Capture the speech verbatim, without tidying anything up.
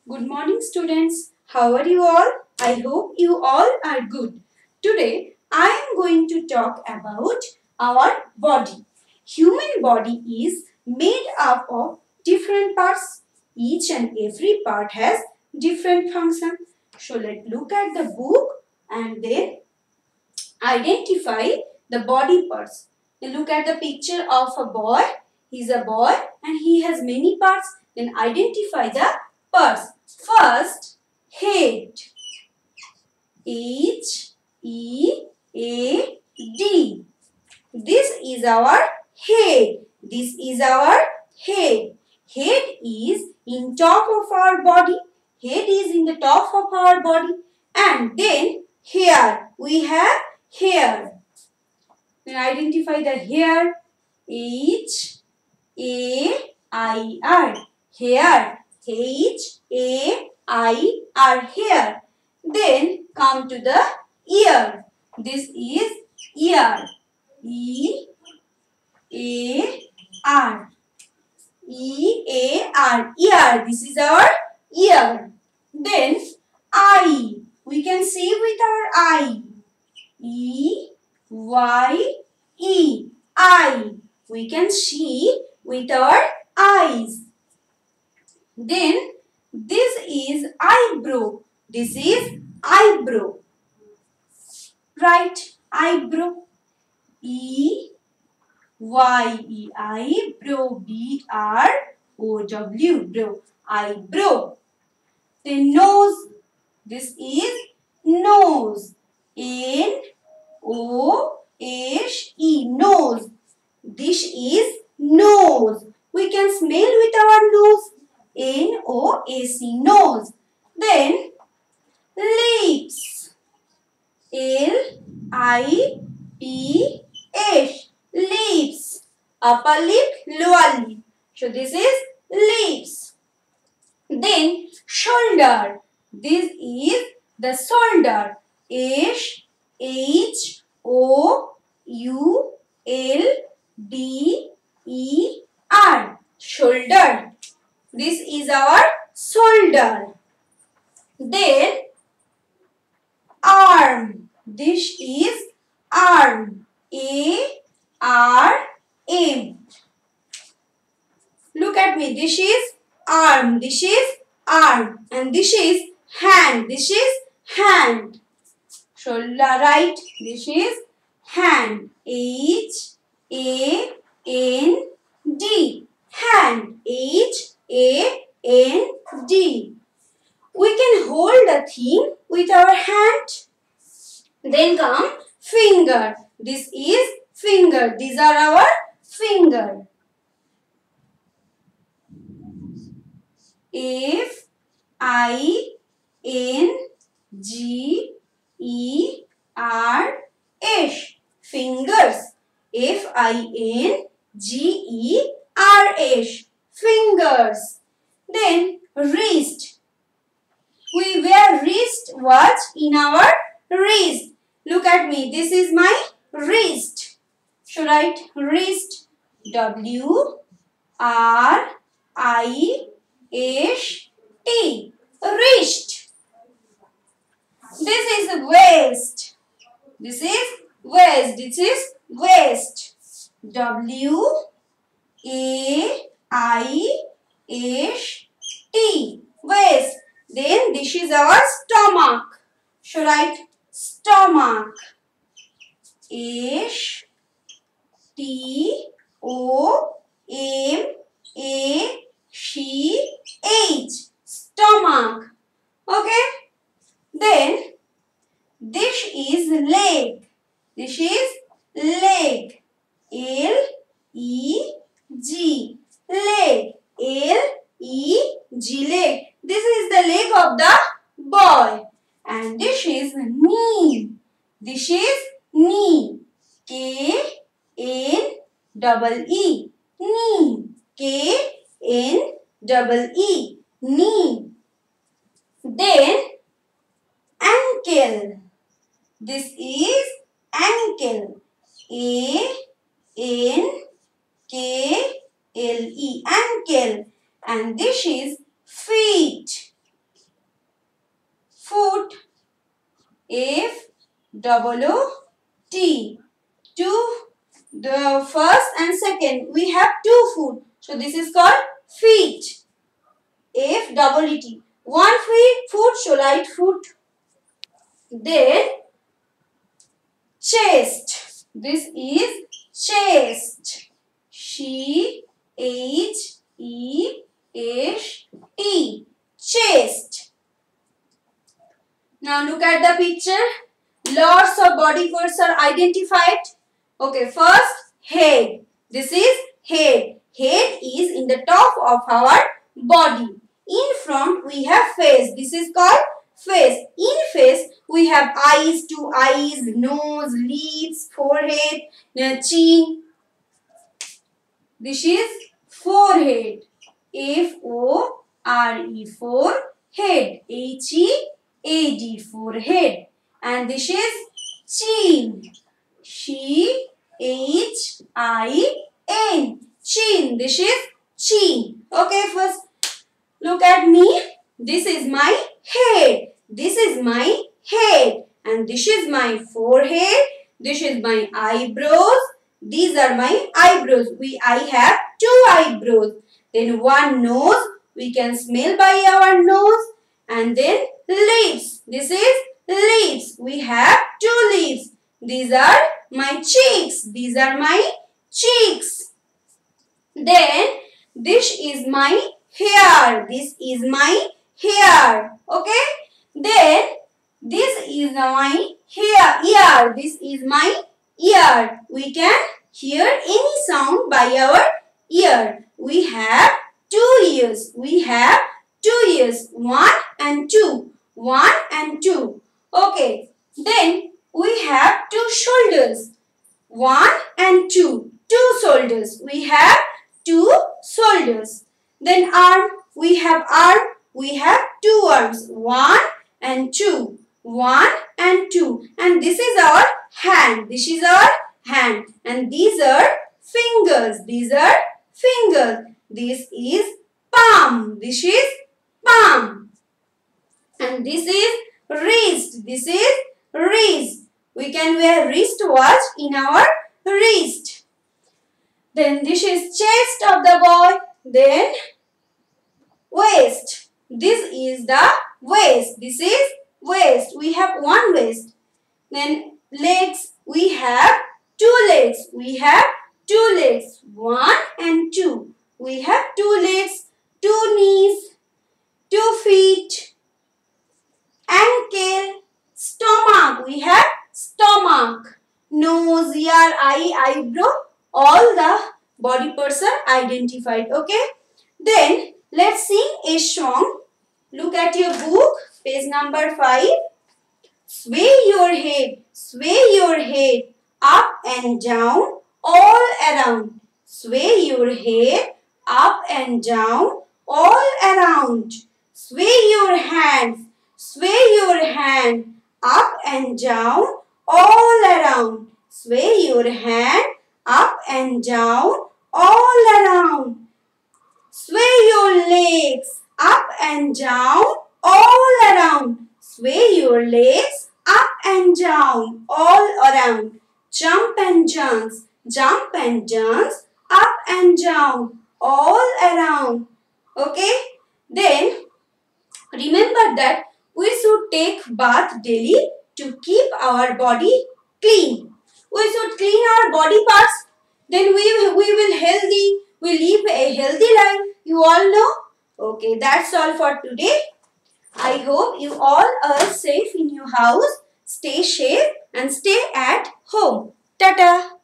Good morning, students. How are you all? I hope you all are good. Today, I am going to talk about our body. Human body is made up of different parts. Each and every part has different function. So, let's look at the book and then identify the body parts. You look at the picture of a boy. He is a boy and he has many parts. Then identify the parts. First, head. H E A D. This is our head. This is our head. Head is in top of our body. Head is in the top of our body. And then hair. We have hair. Then identify the hair. H A I R. Hair. H A I R. Hair. Then come to the ear. This is ear. E A R. E A R. Ear. This is our ear. Then eye. We can see with our eye. E Y E. Eye. We can see with our eyes. Then this is eyebrow. This is eyebrow. Right? Eyebrow. E Y E I. Brow. B R O W. Brow. Eyebrow. Then nose. This is nose. N O S E. Nose. This is nose. We can smell with our nose. N O S E. Nose. Then lips. L I P S. Lips. Upper lip, lower lip. So this is lips. Then shoulder. This is the shoulder. S H O U L D E R. Shoulder. This is our shoulder. Then arm. This is arm. A R M. Look at me. This is arm. This is arm. And this is hand. This is hand. Shoulder right. This is hand. H A N D. Hand. H A N D. We can hold a thing with our hand. Then come finger. This is finger. These are our finger. F I N G E R S. Fingers. F I N G E R S. Fingers. Then wrist. We wear wrist watch in our wrist. Look at me. This is my wrist. So write wrist. W R I S T. Wrist. This is waist. This is waist. This is waist. W A I S T. Waist. Then this is our stomach. So write stomach. S T O M A C H. Stomach. Okay. Then this is leg. This is leg. L E G. Leg. L E G. Leg. This is the leg of the boy. And this is knee. This is knee. K N double E. Knee. K N double E. Knee. Then ankle. This is ankle. A N K L E. Ankle. And this is feet. F double O T. Two, the first and second, we have two foot. So this is called feet. F double E T. One feet, foot, so right foot. Then chest. This is chest. C H E S T. Chest. Now look at the picture. Lots of body parts are identified. Okay, first head. This is head. Head is in the top of our body. In front we have face. This is called face. In face we have eyes, two eyes, nose, lips, forehead, chin. This is forehead. F O R E for head. H E A D forehead. And this is chin. C H I N. Chin. This is chin. Okay, first look at me. This is my head. This is my head. And this is my forehead. This is my eyebrows. These are my eyebrows. We I have two eyebrows. Then one nose. We can smell by our nose. And then lips. This is lips. We have two lips. These are my cheeks. These are my cheeks. Then this is my hair. This is my hair. Okay. Then this is my hair. Ear. This is my ear. We can hear any sound by our ear. We have two ears. We have two ears. One and two. One and two. Okay. Then we have two shoulders. One and two. Two shoulders. We have two shoulders. Then arm. We have arm. We have two arms. One and two. One and two. And this is our hand. This is our hand. And these are fingers. These are fingers. This is palm. This is palm. And this is wrist. This is wrist. We can wear wristwatch in our wrist. Then this is chest of the boy. Then waist. This is the waist. This is waist. We have one waist. Then legs. We have two legs. We have two legs. One and two. We have two legs, two knees, two feet, ankle, stomach. We have stomach, nose, ear, eye, eyebrow. All the body parts are identified. Okay. Then let's sing a song. Look at your book, page number five. Sway your head, sway your head, up and down, all around. Sway your head, up and down, all around. Sway your hands, sway your hand, up and down, all around. Sway your hand, up and down, all around. Sway your legs, up and down, all around. Sway your legs, up and down, all around. Jump and dance, jump and dance, up and down, all around. Okay. Then remember that we should take bath daily to keep our body clean. We should clean our body parts. Then we, we will healthy. We live a healthy life. You all know? Okay, that's all for today. I hope you all are safe in your house. Stay safe and stay at home. Tata.